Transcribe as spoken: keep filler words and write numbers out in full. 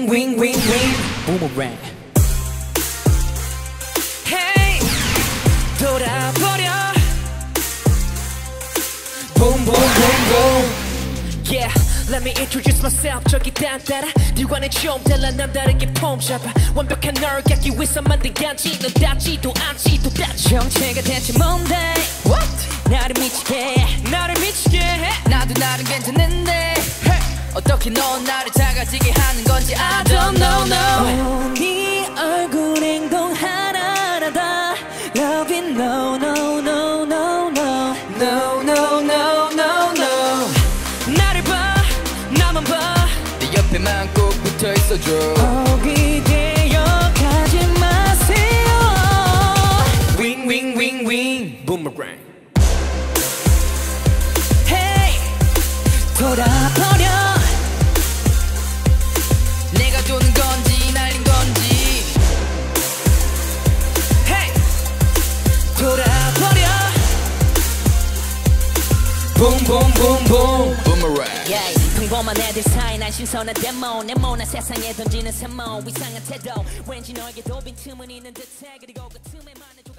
ring, ring, ring, ring. Boomerang. Hey, 돌아버려. Boom, boom, boom, boom. Yeah, let me introduce myself. 저기 딴따라 뒤와는 좀 달라 남다르게 폼 잡아 완벽한 널 갖기 위해서 만든 간지 넌 닿지도 않지도 닿지 정체가 대체 뭔데 What? 나를 미치게 해 나를 미치게 해 나도 나름 괜찮은데 hey. 어떻게 넌 나를 작아지게 하는 건지 I don't know no 네 얼굴 행동 하나하나 다 Love it no no no no no No no no no no 나를 봐 나만 봐내 옆에만 꼭 붙어 있어줘 어 기대어 가지 마세요 Wing wing wing wing Boomerang Hey 돌아버려 내가 도는 건지 날린 건지 Hey 돌아버려 Boom boom boom boom Boomerang yeah. 평범한 애들 사이 난 신선한 데모 네모난 세상에 던지는 세모 이상한 태도 왠지 너에게도 빈틈은 있는 듯해 그리고 그 틈에 많은